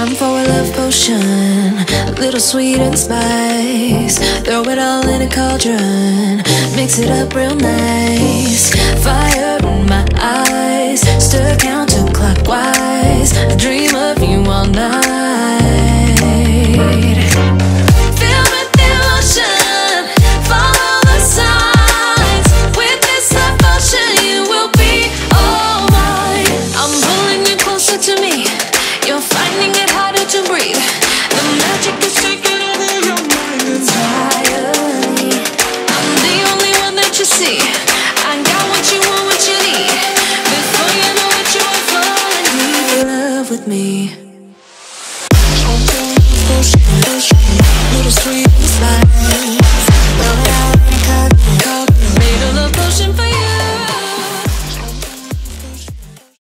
Time for a love potion, a little sweet and spice. Throw it all in a cauldron, mix it up real nice. Fire in my eyes, stir counterclockwise. I dream of you all night.